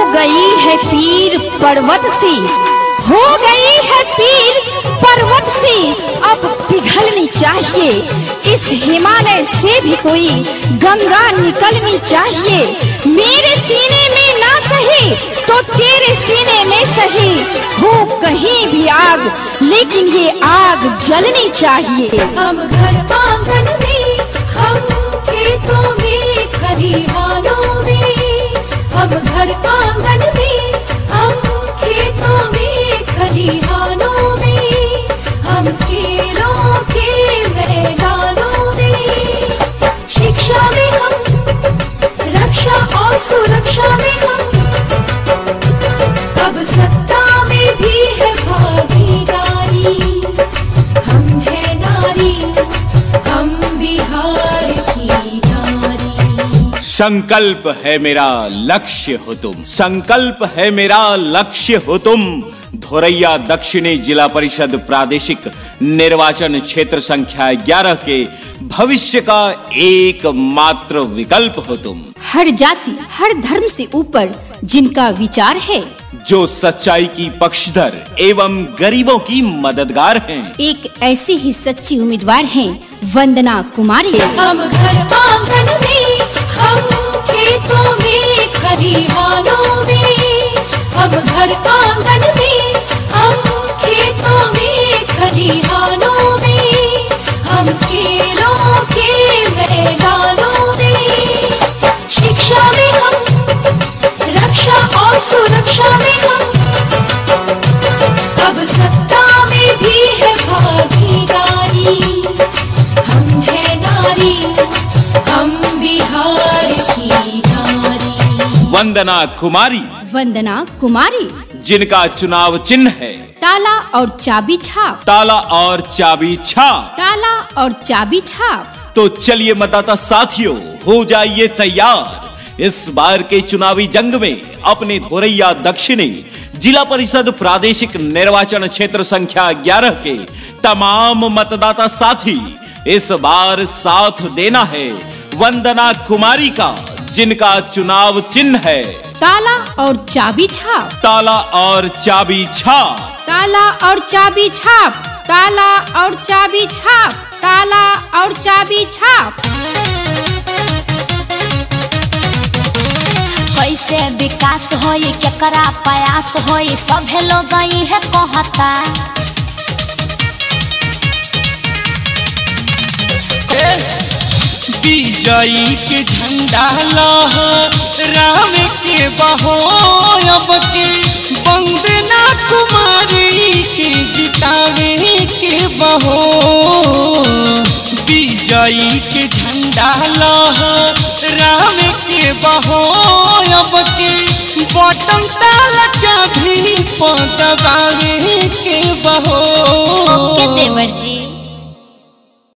गई है पीर पर्वत सी, हो गई है पीर पर्वत सी, अब पिघलनी चाहिए इस हिमालय से भी कोई गंगा निकलनी चाहिए। मेरे सीने में ना सही तो तेरे सीने में सही, हो कहीं भी आग लेकिन ये आग जलनी चाहिए। हम घर आंगन में, हम खेतों में, खलिहानों में, हम घर आंगन में, हम खेतों में, खलिहानों में, हम खेलों के मैदानों में, शिक्षा में हम, रक्षा और सुरक्षा में हम, अब सत्ता में भी है भागीदारी। हम है नारी, हम बिहार की नारी। संकल्प है मेरा लक्ष्य हो तुम, संकल्प है मेरा लक्ष्य हो तुम। धोरैया दक्षिणी जिला परिषद प्रादेशिक निर्वाचन क्षेत्र संख्या 11 के भविष्य का एकमात्र विकल्प हो तुम। हर जाति हर धर्म से ऊपर जिनका विचार है, जो सच्चाई की पक्षधर एवं गरीबों की मददगार हैं। एक ऐसी ही सच्ची उम्मीदवार हैं वंदना कुमारी। हम घर आंगन में, हम खेतों में, खलिहानों में, हम घर आंगन में, हम खेतों में, खलिहानों में, हम खेलों के मैदानों में, शिक्षा में हम, रक्षा और सुरक्षा में हम, अब सत्ता में भी है भागीदारी। हम है नारी, हम बिहार की नारी। वंदना कुमारी, वंदना कुमारी, जिनका चुनाव चिन्ह है ताला और चाबी छाप, ताला और चाबी छाप, ताला और चाबी छाप। तो चलिए मतदाता साथियों, हो जाइए तैयार। इस बार के चुनावी जंग में अपने धोरैया दक्षिणी जिला परिषद प्रादेशिक निर्वाचन क्षेत्र संख्या 11 के तमाम मतदाता साथी इस बार साथ देना है वंदना कुमारी का, जिनका चुनाव चिन्ह है ताला और चाबी छाप, ताला और चाबी छाप, ताला और चाबी छाप, ताला और चाबी छाप, ताला और चाबी छाप। कैसे विकास होई, केकरा प्रयास होई, सभे लोग गई है कहता। विजयी के झंडा लहराव के बहो, अब के वंदना कुमारी के जितावे के बहो। विजयी के झंडा लहराव के बहो, अब के बटन ताला